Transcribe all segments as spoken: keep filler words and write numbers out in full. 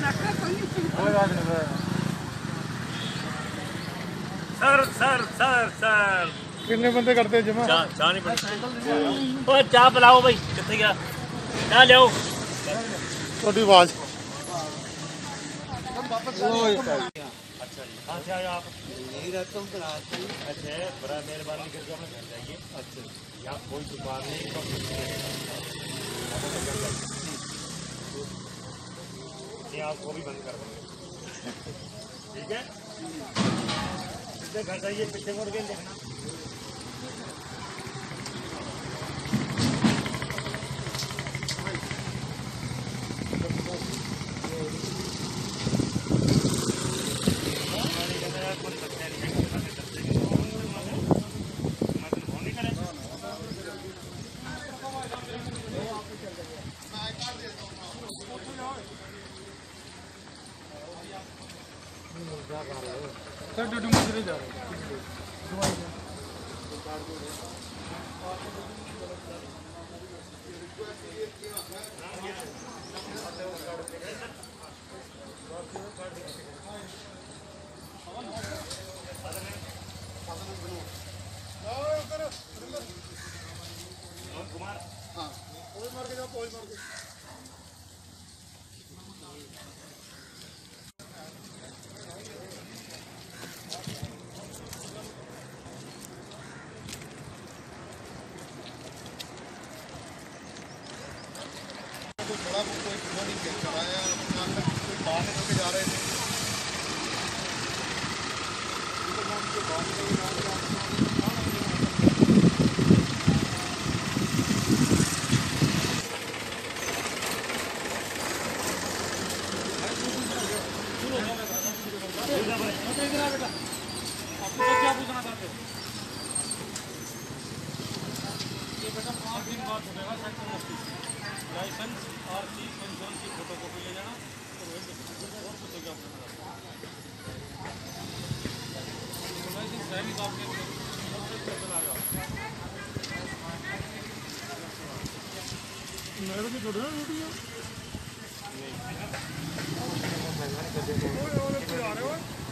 Sir sir sir sir कितने बंदे करते जमा? चाह चाह नहीं पड़ती। ओ चाह पिलाओ भाई, कितने गया चाह ले आओ। थोड़ी आवाज। अच्छा जी, कहाँ से आए आप? यही रहता हूँ कराची। अच्छा, बड़ा मेहरबानी करके हमें घर जाइए। अच्छा, यहाँ कोई दुकान नहीं, सब कुछ नहीं, आपको भी बंद कर देंगे, ठीक है? सीधे घर जाइए, पीछे मुड़ के देखना। सर ड्यूटी मुझे जा रहा कुमार, हाँ, कोई मार के जाओ, कोई मार के। थोड़ा कोई वो नहीं चलाया, कोई बाहर निकल के जा रहे थे। क्या पूछना चाहते हो? ये बेटा पाँच दिन बाद हो जाएगा सेक्टर ऑफिस। लाइसेंस और सी पेंशन की फोटो कॉपी ले जाना और वही और कुछ क्या पूछना तो लाइसेंस रहेगी तो आपके बना रहे हो मेरे भी छोड़ ड्यूटी है आ रहे हो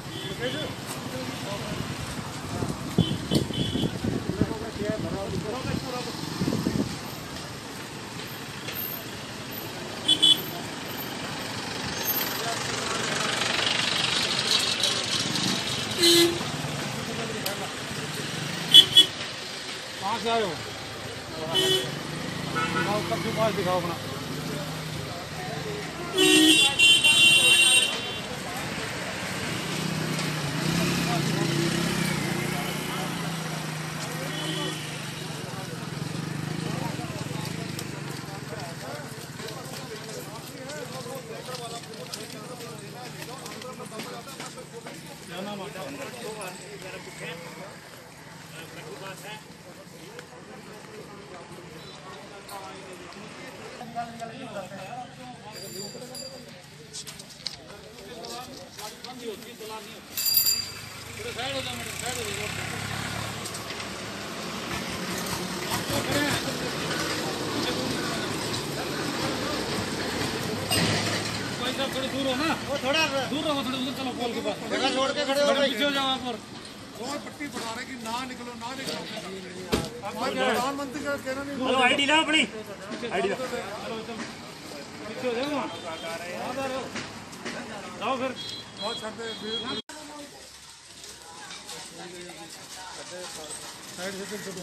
कहाँ से आए हो? दिखाओ कब के पास दिखाओ अपना। क्या नाम आता है? थोड़ी दूर हो ना, वो थोड़ा दूर रहो, थोड़ी उधर चलो पोल के पास जगह छोड़ के खड़े हो भाई, पीछे हो जाओ आप और और पट्टी बना रहे कि ना निकलो ना निकलो। प्रधानमंत्री का कहना नहीं। हेलो आईडी ला अपनी आईडी ला, पीछे हो जाओ वहाँ जाओ फिर बहुत छाते साइड से चल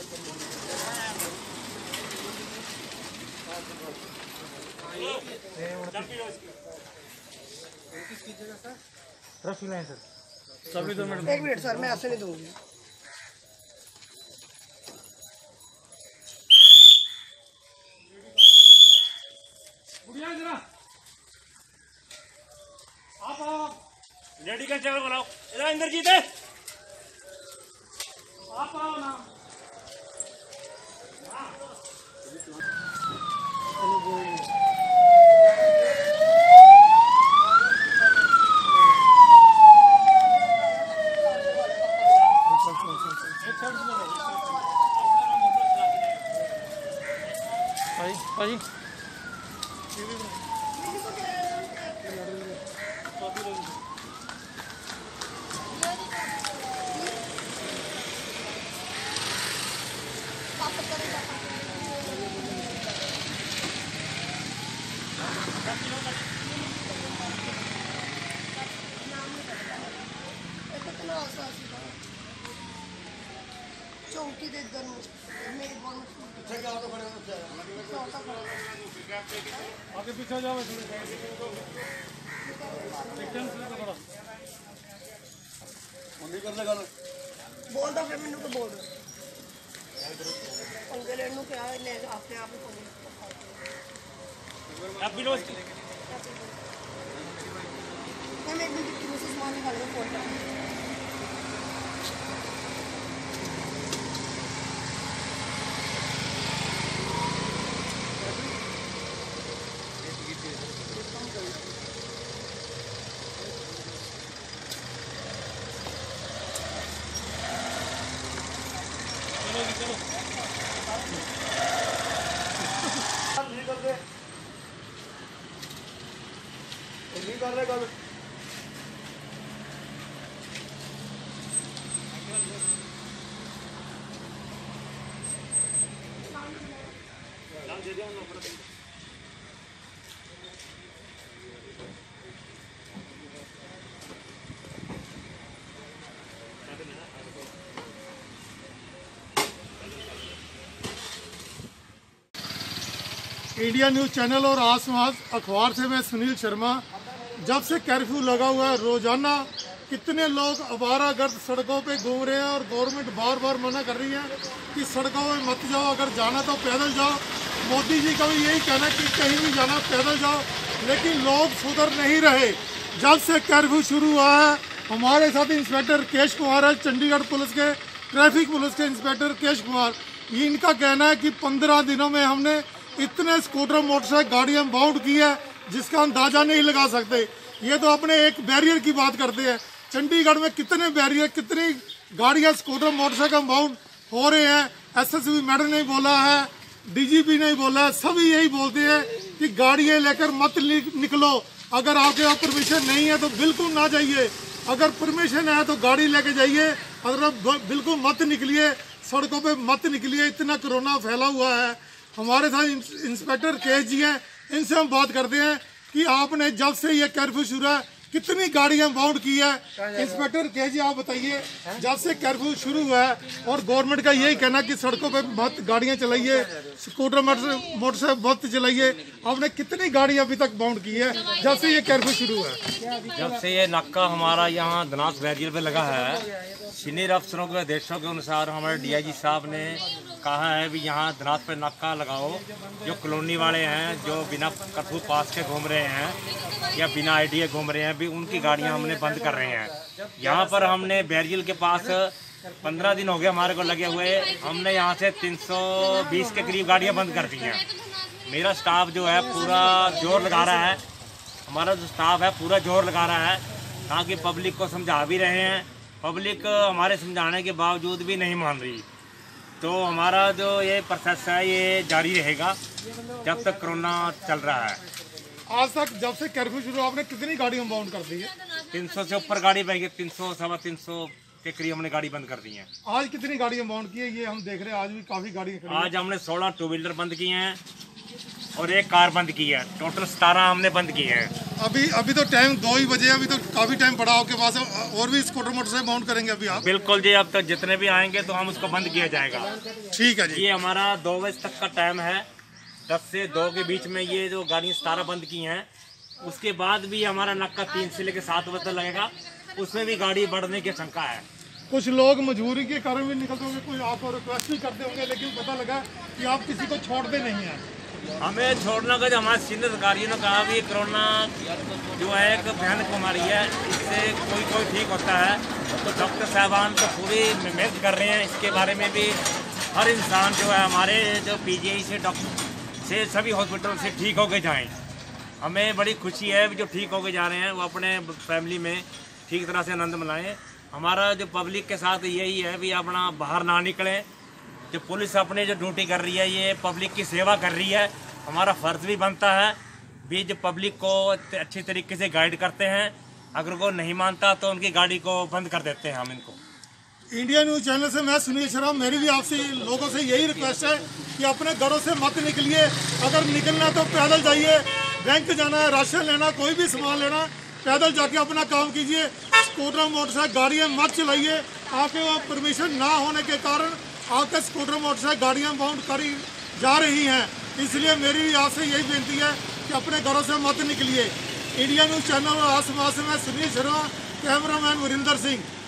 रफ लाइन सर सभी दो मिनट। एक मिनट सर, मैं ऐसे नहीं दूंगी। बुढ़िया जरा आप आओ, लेडी कांस्टेबल बुलाओ, इधर इंद्रजीत है, आप आओ ना। भाई भाई आगे पीछे जाओ बोल दो फिर मैंने को बोल दो पंगे लेने को क्या ले अपने आप ही पंगे अब भी रोज मैं एक दिन की मुझसे सामान निकाल के फोन कर नहीं कर रहे गल इंडिया न्यूज़ चैनल और आसपास अखबार से मैं सुनील शर्मा। जब से कर्फ्यू लगा हुआ है रोजाना कितने लोग आवारागर्द सड़कों पे घूम रहे हैं और गवर्नमेंट बार बार मना कर रही है कि सड़कों पे मत जाओ, अगर जाना तो पैदल जाओ। मोदी जी का भी यही कहना है कि कहीं भी जाना पैदल जाओ, लेकिन लोग सुधर नहीं रहे। जब से कर्फ्यू शुरू हुआ है हमारे साथ इंस्पेक्टर केश कुमार है, चंडीगढ़ पुलिस के ट्रैफिक पुलिस के इंस्पेक्टर केश कुमार। इनका कहना है कि पंद्रह दिनों में हमने इतने स्कूटर मोटरसाइकिल गाड़ियां बाउंड की है जिसका अंदाजा नहीं लगा सकते। ये तो अपने एक बैरियर की बात करते हैं, चंडीगढ़ में कितने बैरियर कितनी गाड़ियां स्कूटर मोटरसाइकिल बाउंड हो रहे हैं। एसएसपी मैडम ने बोला है, डीजीपी ने बोला है, सभी यही बोलते हैं कि गाड़ियां लेकर मत निकलो। अगर आपके पास परमिशन नहीं है तो बिल्कुल ना जाइए, अगर परमिशन है तो गाड़ी लेके जाइए, अगर बिल्कुल मत निकलिए, सड़कों पे मत निकलिए। इतना कोरोना फैला हुआ है। हमारे साथ इंस्पेक्टर केश जी हैं, इनसे हम बात करते हैं कि आपने जब से ये कर्फ्यू शुरू है कितनी गाड़ियां बाउंड की है। इंस्पेक्टर केश जी आप बताइए, जब से कर्फ्यू शुरू हुआ है और गवर्नमेंट का यही कहना कि सड़कों पे मत गाड़ियां चलाइए, स्कूटर मोटरसाइकिल मत चलाइए, आपने कितनी गाड़ियां अभी तक बाउंड की है जब से ये कर्फ्यू शुरू हुआ है? जब से ये नाका हमारा यहाँ धनास बैरियर पे लगा है, सीनियर अफसरों के आदेशों के अनुसार हमारे डीआईजी साहब ने कहा है भी यहाँ धनास पे नाका लगाओ। जो कॉलोनी वाले हैं जो बिना कर्फ्यू पास के घूम रहे हैं या बिना आईडी घूम रहे हैं भी उनकी गाड़ियाँ हमने बंद कर रहे हैं। यहाँ पर हमने बैरियल के पास पंद्रह दिन हो गए हमारे को लगे हुए, हमने यहाँ से तीन सौ बीस के करीब गाड़ियाँ बंद कर दी हैं। मेरा स्टाफ जो है पूरा जोर लगा रहा है, हमारा जो स्टाफ है पूरा जोर लगा रहा है ताकि पब्लिक को समझा भी रहे हैं। पब्लिक हमारे समझाने के बावजूद भी नहीं मान रही, तो हमारा जो ये प्रोसेस है ये जारी रहेगा जब तक कोरोना चल रहा है। आज तक जब से कर्फ्यू शुरू आपने कितनी गाड़ियां बाउंड कर दी है? तीन सौ से ऊपर गाड़ी बह गई, तीन सौ सवा तीन सौ के करीब हमने गाड़ी बंद कर दी है। आज कितनी गाड़ियां बाउंड की है ये हम देख रहे हैं, आज भी काफी गाड़ियां खड़ी हैं। आज हमने सोलह टू व्हीलर बंद किए हैं और एक कार बंद की है, टोटल सतारह हमने बंद किए हैं। अभी अभी तो टाइम दो ही बजे, अभी तो काफी टाइम पड़ा आपके पास, और भी स्कूटर मोटरसाइकिल बाउंड करेंगे अभी आप? बिल्कुल जी, अब तक जितने भी आएंगे तो हम उसको बंद किया जाएगा। ठीक है जी। ये हमारा दो बजे तक का टाइम है, दस से दो के बीच में ये जो गाड़ियाँ सतारह बंद की हैं। उसके बाद भी हमारा नक्का तीन से लेकर सात बजे तक लगेगा, उसमें भी गाड़ी बढ़ने की शंका है। कुछ लोग मजबूरी के कारण भी निकलते होंगे, कोई आपको रिक्वेस्ट भी करते होंगे, लेकिन पता लगा कि आप किसी को छोड़ते नहीं हैं। हमें छोड़ना का जो हमारे सीनियर अधिकारियों ने कहा भी कोरोना जो है एक भयानक बीमारी है, इससे कोई कोई ठीक होता है, तो डॉक्टर साहबान तो पूरी मेहनत कर रहे हैं इसके बारे में भी। हर इंसान जो है हमारे जो पीजीआई से डॉक्टर से सभी हॉस्पिटल से ठीक होके जाएं। हमें बड़ी खुशी है जो ठीक होके जा रहे हैं, वो अपने फैमिली में ठीक तरह से आनंद मनाएं। हमारा जो पब्लिक के साथ यही है भी अपना बाहर ना निकलें। जो पुलिस अपने जो ड्यूटी कर रही है ये पब्लिक की सेवा कर रही है, हमारा फ़र्ज़ भी बनता है भी जो पब्लिक को अच्छी तरीके से गाइड करते हैं। अगर वो नहीं मानता तो उनकी गाड़ी को बंद कर देते हैं हम इनको। इंडिया न्यूज़ चैनल से मैं सुनील शर्मा, मेरी भी आपसे लोगों से यही रिक्वेस्ट है कि अपने घरों से मत निकलिए, अगर निकलना तो पैदल जाइए। बैंक जाना है, राशन लेना, कोई भी सामान लेना, पैदल जाके अपना काम कीजिए। स्कूटर मोटरसाइकिल गाड़ियाँ मत चलाइए। आपके वहाँ परमिशन ना होने के कारण आपके स्कूटर मोटरसाइकिल गाड़ियाँ बाउंड करी जा रही हैं। इसलिए मेरी भी आपसे यही बेनती है कि अपने घरों से मत निकलिए। इंडिया न्यूज़ चैनल और आस पास से मैं सुनील शर्मा, कैमरामैन वरिंदर सिंह।